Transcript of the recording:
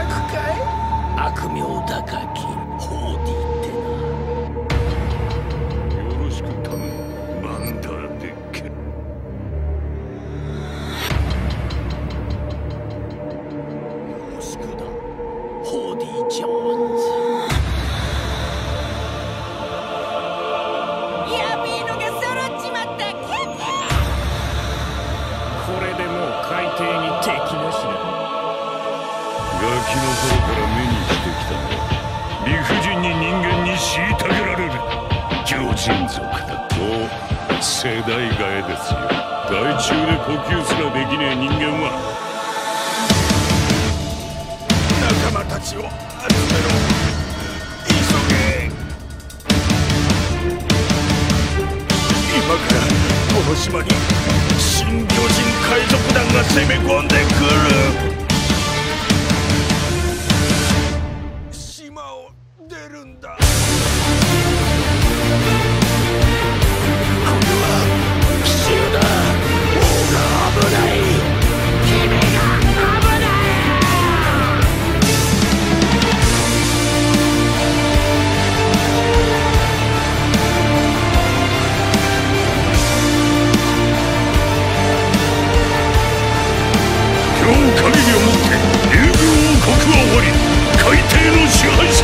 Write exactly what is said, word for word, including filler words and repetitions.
かい？悪名高きホーディってな。よろしく頼む、バンダーデッケ。よろしくだ、ホーディ・ジョーンズ。 やべえのが揃っちまった。キャッこれでもう海底に敵なしだ。 ガキの頃から目にしてきたのは理不尽に人間に虐げられる巨人族だ。もう世代替えですよ。外中で呼吸すらできねえ人間は仲間たちを集めろ。急げ。今からこの島に新巨人海賊団が攻め込んでくる。島を出るんだ。これは奇襲だ。王が危ない。君が危ない。今日限りをもって竜宮王国は終わり、海底の支配者